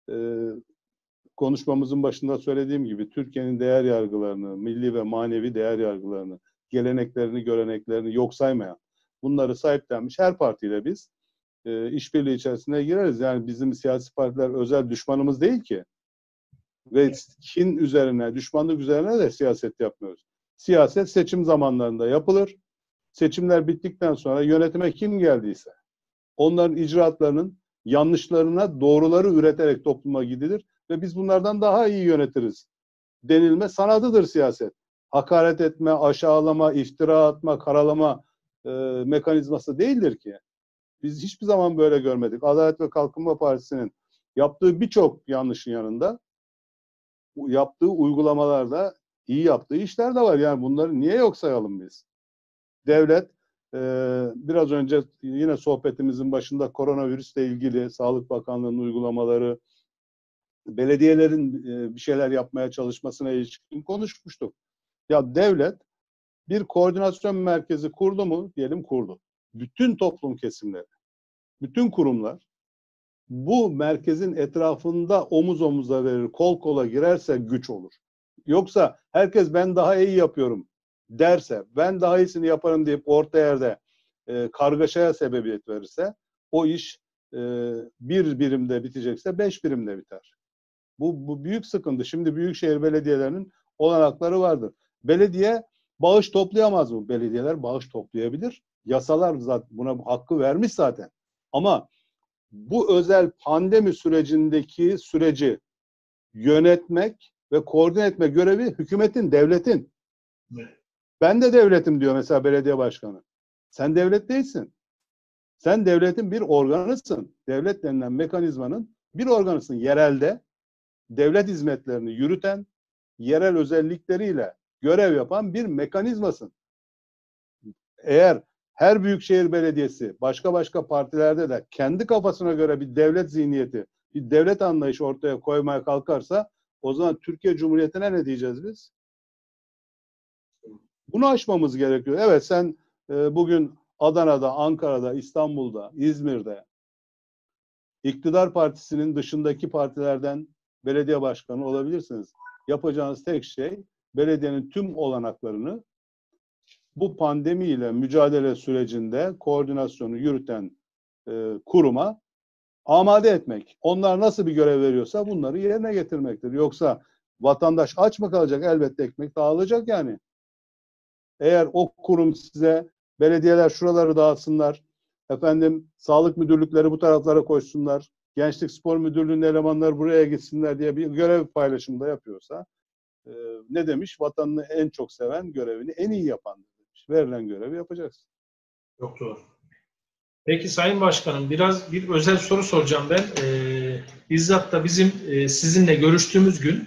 konuşmamızın başında söylediğim gibi, Türkiye'nin değer yargılarını, milli ve manevi değer yargılarını, geleneklerini, göreneklerini yok saymayan, bunları sahiplenmiş her partiyle biz işbirliği içerisine gireriz. Yani bizim siyasi partiler özel düşmanımız değil ki. Ve kin üzerine, düşmanlık üzerine de siyaset yapmıyoruz. Siyaset seçim zamanlarında yapılır. Seçimler bittikten sonra yönetime kim geldiyse onların icraatlarının yanlışlarına doğruları üreterek topluma gidilir ve biz bunlardan daha iyi yönetiriz denilme sanatıdır siyaset. Hakaret etme, aşağılama, iftira atma, karalama mekanizması değildir ki. Biz hiçbir zaman böyle görmedik. Adalet ve Kalkınma Partisi'nin yaptığı birçok yanlışın yanında yaptığı uygulamalarda iyi yaptığı işler de var. Yani bunları niye yok sayalım biz? Devlet, biraz önce yine sohbetimizin başında koronavirüsle ilgili Sağlık Bakanlığı'nın uygulamaları, belediyelerin bir şeyler yapmaya çalışmasına ilişkin konuşmuştuk. Ya devlet bir koordinasyon merkezi kurdu mu? Diyelim kurdu. Bütün toplum kesimleri, bütün kurumlar bu merkezin etrafında omuz omuza verir, kol kola girerse güç olur. Yoksa herkes ben daha iyi yapıyorum derse, ben daha iyisini yaparım deyip orta yerde kargaşaya sebebiyet verirse, o iş bir birimde bitecekse 5 birimde biter. Bu büyük sıkıntı. Şimdi büyükşehir belediyelerinin olanakları vardır. Belediye bağış toplayamaz mı? Belediyeler bağış toplayabilir. Yasalar zaten buna hakkı vermiş zaten. Ama bu özel pandemi sürecindeki süreci yönetmek ve koordine etme görevi hükümetin, devletin. Ben de devletim diyor mesela belediye başkanı. Sen devlet değilsin. Sen devletin bir organısın. Devlet denilen mekanizmanın bir organısın. Yerelde devlet hizmetlerini yürüten, yerel özellikleriyle görev yapan bir mekanizmasın. Eğer her büyükşehir belediyesi başka partilerde de kendi kafasına göre bir devlet zihniyeti bir devlet anlayışı ortaya koymaya kalkarsa o zaman Türkiye Cumhuriyeti'ne ne diyeceğiz biz? Bunu aşmamız gerekiyor. Evet, sen bugün Adana'da, Ankara'da, İstanbul'da, İzmir'de iktidar partisinin dışındaki partilerden belediye başkanı olabilirsiniz. Yapacağınız tek şey belediyenin tüm olanaklarını bu pandemiyle mücadele sürecinde koordinasyonu yürüten kuruma amade etmek. Onlar nasıl bir görev veriyorsa bunları yerine getirmektir. Yoksa vatandaş aç mı kalacak? Elbette ekmek dağılacak yani. Eğer o kurum size belediyeler şuraları dağıtsınlar, efendim sağlık müdürlükleri bu taraflara koşsunlar, Gençlik Spor Müdürlüğü'nün elemanları buraya gitsinler diye bir görev paylaşımında yapıyorsa ne demiş? Vatanını en çok seven görevini en iyi yapan demiş. Verilen görevi yapacaksın. Çok doğru. Peki Sayın Başkanım, biraz bir özel soru soracağım ben. Bizzat da bizim sizinle görüştüğümüz gün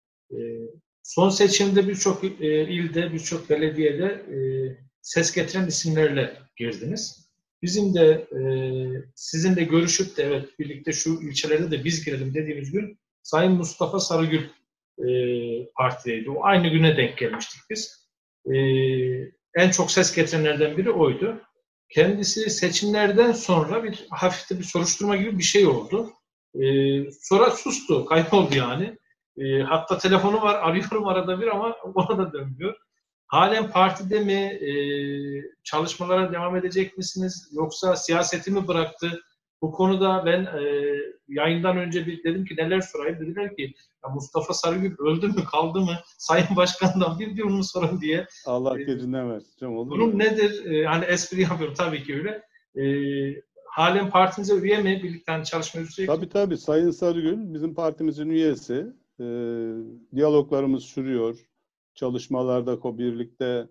son seçimde birçok ilde, birçok belediyede ses getiren isimlerle girdiniz. Bizim de sizinle görüşüp de evet birlikte şu ilçelerde de biz girelim dediğimiz gün Sayın Mustafa Sarıgül partideydi. O aynı güne denk gelmiştik biz. En çok ses getirenlerden biri oydu. Kendisi seçimlerden sonra bir hafif de bir soruşturma gibi bir şey oldu. Sonra sustu, kayboldu yani. Hatta telefonu var, arıyorum arada bir ama ona da dönmüyor. Halen partide mi, çalışmalara devam edecek misiniz? Yoksa siyaseti mi bıraktı? Bu konuda ben yayından önce bir dedim ki neler sorayım. Dediler ki ya Mustafa Sarıgül öldü mü, kaldı mı? Sayın Başkan'dan bir onu sorun diye. Allah gecinden versin. Olur Bunun mu? nedir? Hani espri yapıyorum tabii ki öyle. Halen partinize üye mi? Birlikte hani çalışma sürekli. Tabii. Sayın Sarıgül bizim partimizin üyesi. Diyaloglarımız sürüyor. Çalışmalarda birlikte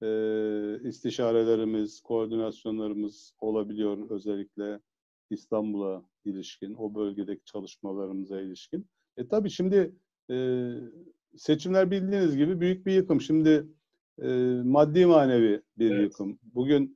istişarelerimiz, koordinasyonlarımız olabiliyor. Özellikle İstanbul'a ilişkin, o bölgedeki çalışmalarımıza ilişkin. Tabii şimdi seçimler bildiğiniz gibi büyük bir yıkım. Şimdi maddi manevi bir yıkım. Bugün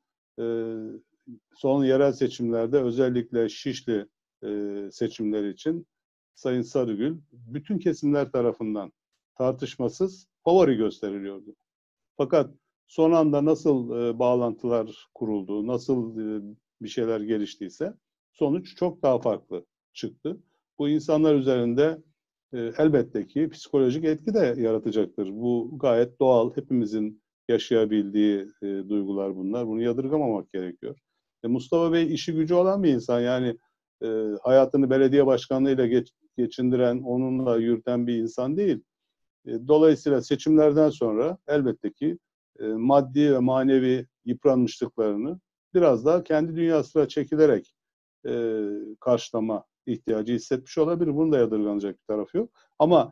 son yerel seçimlerde özellikle Şişli seçimleri için Sayın Sarıgül bütün kesimler tarafından tartışmasız favori gösteriliyordu. Fakat son anda nasıl bağlantılar kuruldu, nasıl bir şeyler geliştiyse sonuç çok daha farklı çıktı. Bu insanlar üzerinde elbette ki psikolojik etki de yaratacaktır. Bu gayet doğal, hepimizin yaşayabildiği duygular bunlar. Bunu yadırgamamak gerekiyor. Mustafa Bey işi gücü olan bir insan, yani hayatını belediye başkanlığıyla geçindiren, onunla yürüten bir insan değil. Dolayısıyla seçimlerden sonra elbette ki maddi ve manevi yıpranmışlıklarını biraz daha kendi dünyasına çekilerek karşılama ihtiyacı hissetmiş olabilir. Bunun da yadırganacak bir tarafı yok. Ama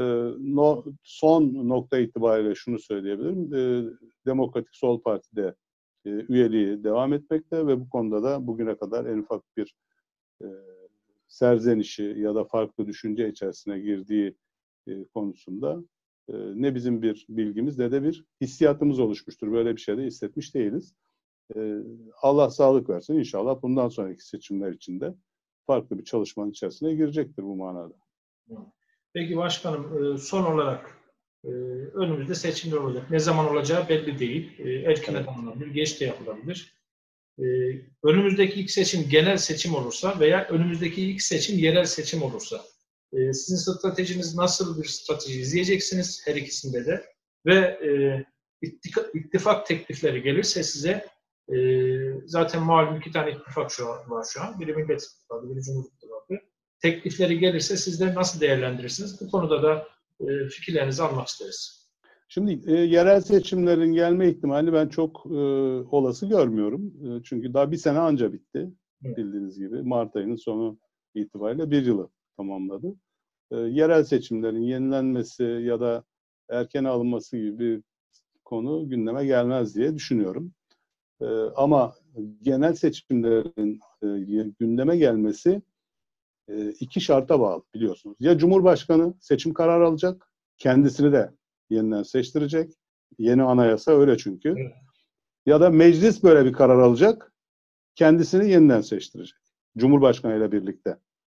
son nokta itibariyle şunu söyleyebilirim. Demokratik Sol Parti'de üyeliği devam etmekte ve bu konuda da bugüne kadar en ufak bir serzenişi ya da farklı düşünce içerisine girdiği konusunda ne bizim bir bilgimiz ne de bir hissiyatımız oluşmuştur. Böyle bir şey de hissetmiş değiliz. Allah sağlık versin. İnşallah bundan sonraki seçimler için de farklı bir çalışmanın içerisine girecektir bu manada. Peki başkanım, son olarak önümüzde seçimler olacak. Ne zaman olacağı belli değil. Erken de olabilir, geç de yapılabilir. Önümüzdeki ilk seçim genel seçim olursa veya önümüzdeki ilk seçim yerel seçim olursa sizin stratejiniz nasıl bir strateji izleyeceksiniz her ikisinde de ve ittifak teklifleri gelirse size zaten malum iki tane ittifak var şu an. Biri Millet İttifakı, biri Cumhur İttifakı. Teklifleri gelirse sizler nasıl değerlendirirsiniz? Bu konuda da fikirlerinizi almak isteriz. Şimdi yerel seçimlerin gelme ihtimali ben çok olası görmüyorum. Çünkü daha bir sene anca bitti. Evet. Bildiğiniz gibi Mart ayının sonu itibariyle bir yılı tamamladı. Yerel seçimlerin yenilenmesi ya da erken alınması gibi bir konu gündeme gelmez diye düşünüyorum. Ama genel seçimlerin gündeme gelmesi iki şarta bağlı biliyorsunuz. Ya Cumhurbaşkanı seçim kararı alacak, kendisini de yeniden seçtirecek. Yeni anayasa öyle çünkü. Evet. Ya da meclis böyle bir karar alacak, kendisini yeniden seçtirecek. Cumhurbaşkanı ile birlikte.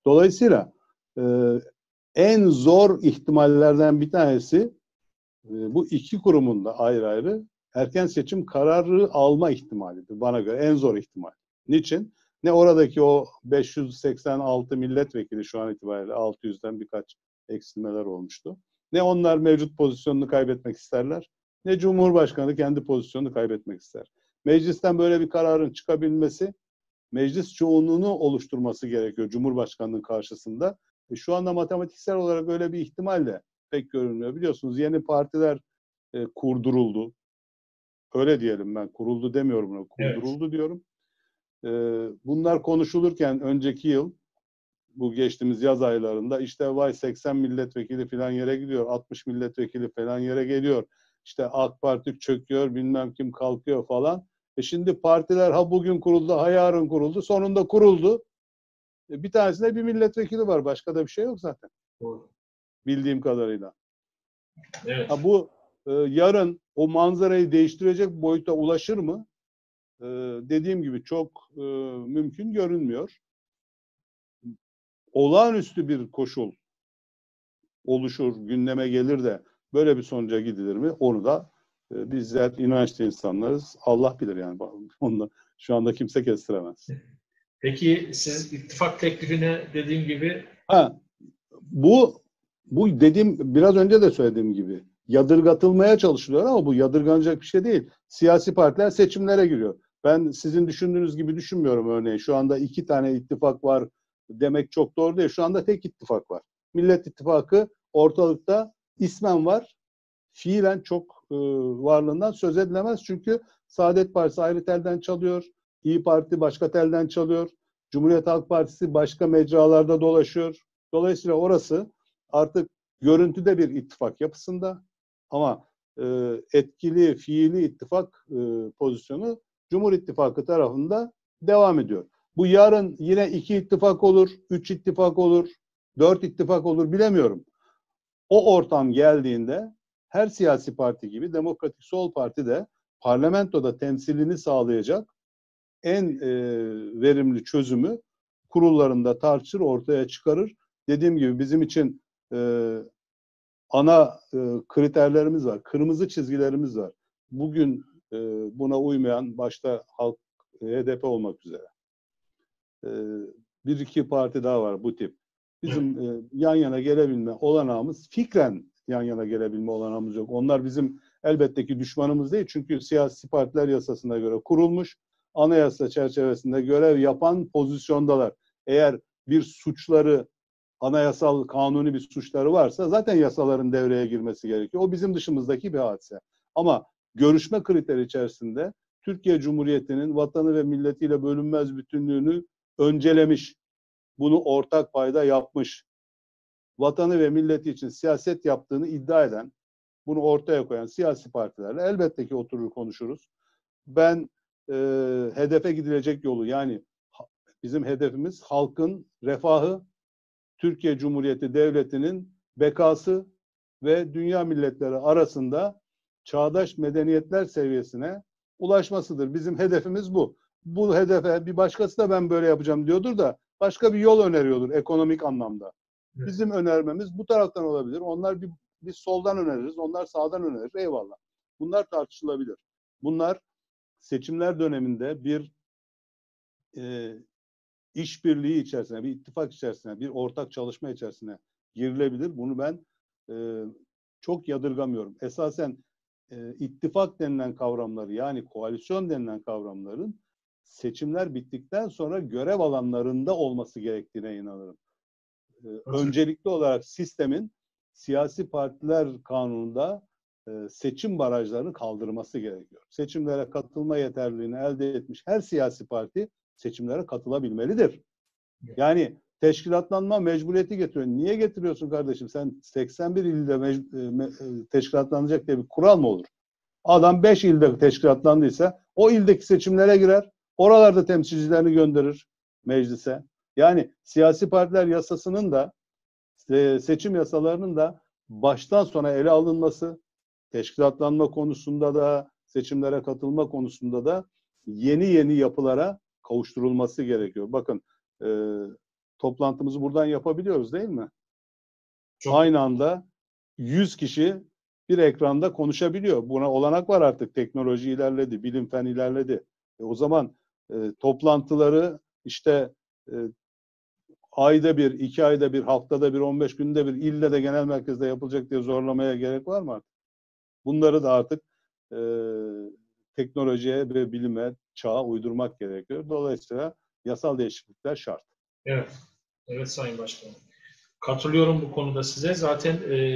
Dolayısıyla en zor ihtimallerden bir tanesi bu iki kurumun da ayrı ayrı erken seçim kararı alma ihtimalidir bana göre en zor ihtimal. Niçin? Ne oradaki o 586 milletvekili şu an itibariyle 600'den birkaç eksilmeler olmuştu. Ne onlar mevcut pozisyonunu kaybetmek isterler, ne Cumhurbaşkanı kendi pozisyonunu kaybetmek ister. Meclisten böyle bir kararın çıkabilmesi, meclis çoğunluğunu oluşturması gerekiyor Cumhurbaşkanı'nın karşısında. Şu anda matematiksel olarak öyle bir ihtimal de pek görünmüyor. Biliyorsunuz yeni partiler kurduruldu. Öyle diyelim, ben kuruldu demiyorum buna, kurduruldu evet, diyorum. Bunlar konuşulurken önceki yıl, bu geçtiğimiz yaz aylarında işte vay 80 milletvekili falan yere gidiyor, 60 milletvekili falan yere geliyor. İşte AK Parti çöküyor, bilmem kim kalkıyor falan. Şimdi partiler ha bugün kuruldu, ha yarın kuruldu, sonunda kuruldu. Bir tanesinde bir milletvekili var, başka da bir şey yok zaten. Doğru. Bildiğim kadarıyla. Evet. Ha, bu yarın o manzarayı değiştirecek boyuta ulaşır mı? Dediğim gibi çok mümkün görünmüyor. Olağanüstü bir koşul oluşur, gündeme gelir de böyle bir sonuca gidilir mi? Onu da bizler inançlı insanlarız. Allah bilir yani. Onu şu anda kimse kestiremez. Peki siz ittifak teklifine dediğim gibi... Bu dediğim, biraz önce de söylediğim gibi yadırgatılmaya çalışılıyor ama bu yadırganacak bir şey değil. Siyasi partiler seçimlere giriyor. Ben sizin düşündüğünüz gibi düşünmüyorum örneğin. Şu anda 2 tane ittifak var demek çok doğru değil. Şu anda tek ittifak var. Millet İttifakı ortalıkta ismen var. Fiilen çok varlığından söz edilemez. Çünkü Saadet Partisi ayrı telden çalıyor. İYİ Parti başka telden çalıyor. Cumhuriyet Halk Partisi başka mecralarda dolaşıyor. Dolayısıyla orası artık görüntüde bir ittifak yapısında ama etkili, fiili ittifak pozisyonu Cumhur İttifakı tarafında devam ediyor. Bu yarın yine 2 ittifak olur, 3 ittifak olur, 4 ittifak olur bilemiyorum. O ortam geldiğinde her siyasi parti gibi Demokratik Sol Parti de parlamentoda temsilini sağlayacak en verimli çözümü kurullarında tartışır, ortaya çıkarır. Dediğim gibi bizim için ana kriterlerimiz var, kırmızı çizgilerimiz var. Bugün buna uymayan başta Halk, HDP olmak üzere. Bir iki parti daha var bu tip. Bizim yan yana gelebilme olanağımız, fikren yan yana gelebilme olanağımız yok. Onlar bizim elbette ki düşmanımız değil. Çünkü siyasi partiler yasasına göre kurulmuş, anayasa çerçevesinde görev yapan pozisyondalar. Eğer bir suçları, anayasal, kanuni bir suçları varsa zaten yasaların devreye girmesi gerekiyor. O bizim dışımızdaki bir hadise. Ama görüşme kriteri içerisinde Türkiye Cumhuriyeti'nin vatanı ve milletiyle bölünmez bütünlüğünü öncelemiş, bunu ortak payda yapmış, vatanı ve milleti için siyaset yaptığını iddia eden, bunu ortaya koyan siyasi partilerle elbette ki oturur konuşuruz. Ben hedefe gidilecek yolu, yani bizim hedefimiz halkın refahı, Türkiye Cumhuriyeti Devleti'nin bekası ve dünya milletleri arasında çağdaş medeniyetler seviyesine ulaşmasıdır. Bizim hedefimiz bu. Bu hedefe bir başkası da ben böyle yapacağım diyordur da başka bir yol öneriyordur ekonomik anlamda. Evet. Bizim önermemiz bu taraftan olabilir. Onlar biz soldan öneririz, onlar sağdan önerir. Eyvallah. Bunlar tartışılabilir. Bunlar seçimler döneminde bir işbirliği içerisine, bir ittifak içerisine, bir ortak çalışma içerisine girilebilir. Bunu ben çok yadırgamıyorum. Esasen ittifak denilen kavramları, yani koalisyon denilen kavramların seçimler bittikten sonra görev alanlarında olması gerektiğine inanırım. Öncelikli olarak sistemin siyasi partiler kanununda seçim barajlarını kaldırması gerekiyor. Seçimlere katılma yeterliliğini elde etmiş her siyasi parti seçimlere katılabilmelidir. Yani teşkilatlanma mecburiyeti getiriyor. Niye getiriyorsun kardeşim? Sen 81 ilde teşkilatlanacak diye bir kural mı olur? Adam 5 ilde teşkilatlandıysa o ildeki seçimlere girer. Oralarda temsilcilerini gönderir meclise. Yani siyasi partiler yasasının da seçim yasalarının da baştan sona ele alınması, teşkilatlanma konusunda da seçimlere katılma konusunda da yeni yapılara kavuşturulması gerekiyor. Bakın toplantımızı buradan yapabiliyoruz değil mi? Çok Aynı anda 100 kişi bir ekranda konuşabiliyor. Buna olanak var artık. Teknoloji ilerledi, bilim fen ilerledi. O zaman toplantıları işte ayda bir, 2 ayda bir, haftada bir, 15 günde bir ille de genel merkezde yapılacak diye zorlamaya gerek var mı artık? Bunları da artık teknolojiye ve bilime, çağa uydurmak gerekiyor. Dolayısıyla yasal değişiklikler şart. Evet. Evet Sayın Başkanım. Katılıyorum bu konuda size. Zaten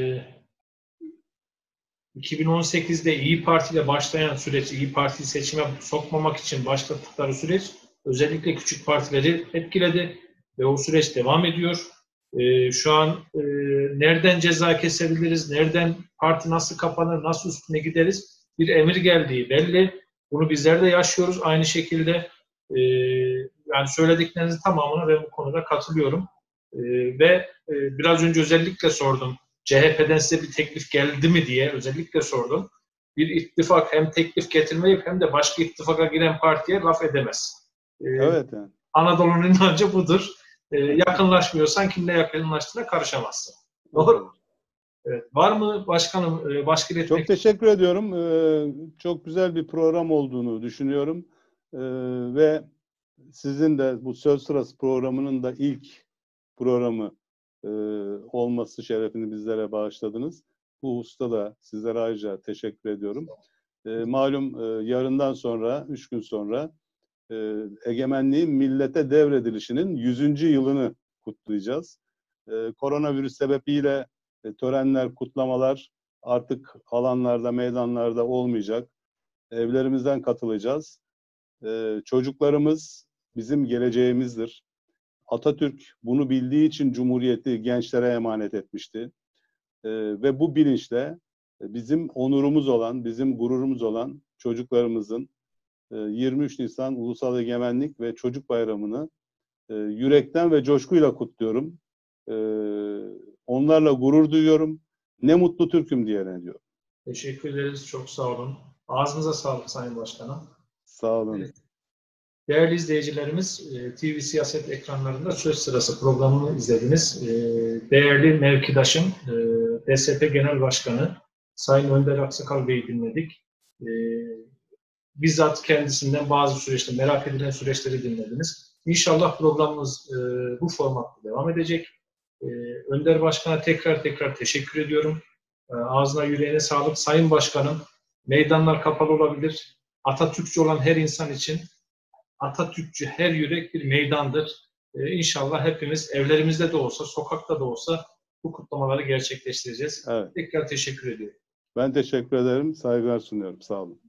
2018'de İyi Parti ile başlayan süreç, İyi Parti'yi seçime sokmamak için başlattıkları süreç özellikle küçük partileri etkiledi ve o süreç devam ediyor. Şu an nereden ceza kesebiliriz, nereden parti nasıl kapanır, nasıl üstüne gideriz bir emir geldiği belli. Bunu bizler de yaşıyoruz aynı şekilde. Yani söylediklerinizin tamamına ben bu konuda katılıyorum. Ve biraz önce özellikle sordum. CHP'den size bir teklif geldi mi diye özellikle sordum. Bir ittifak hem teklif getirmeyip hem de başka ittifaka giren partiye laf edemez. Evet yani. Anadolu'nun inancı budur. Yakınlaşmıyorsan kimle yakınlaştığına karışamazsın. Doğru. Evet. Var mı başkanım başka iletmek? Çok teşekkür ediyorum. Çok güzel bir program olduğunu düşünüyorum. Ve sizin de bu Söz Sırası programının da ilk programı olması şerefini bizlere bağışladınız. Bu hususta da sizlere ayrıca teşekkür ediyorum. Malum yarından sonra, 3 gün sonra egemenliğin millete devredilişinin 100. yılını kutlayacağız. Koronavirüs sebebiyle törenler, kutlamalar artık alanlarda, meydanlarda olmayacak. Evlerimizden katılacağız. Çocuklarımız bizim geleceğimizdir. Atatürk bunu bildiği için Cumhuriyeti gençlere emanet etmişti. Ve bu bilinçle bizim onurumuz olan, bizim gururumuz olan çocuklarımızın 23 Nisan Ulusal Egemenlik ve Çocuk Bayramı'nı yürekten ve coşkuyla kutluyorum. Onlarla gurur duyuyorum. Ne mutlu Türk'üm diyene diyorum. Teşekkür ederiz. Çok sağ olun. Ağzınıza sağlık Sayın Başkanım. Sağ olun. Evet. Değerli izleyicilerimiz, TV Siyaset ekranlarında Söz Sırası programını izlediniz. Değerli mevkidaşım, DSP Genel Başkanı Sayın Önder Aksakal Bey'i dinledik. Bizzat kendisinden bazı süreçte, merak edilen süreçleri dinlediniz. İnşallah programımız bu formatta devam edecek. Önder Başkan'a tekrar teşekkür ediyorum. Ağzına yüreğine sağlık. Sayın Başkanım, meydanlar kapalı olabilir. Atatürkçü olan her insan için Atatürkçü her yürek bir meydandır. İnşallah hepimiz evlerimizde de olsa, sokakta da olsa bu kutlamaları gerçekleştireceğiz. Evet. Tekrar teşekkür ediyorum. Ben teşekkür ederim. Saygılar sunuyorum. Sağ olun.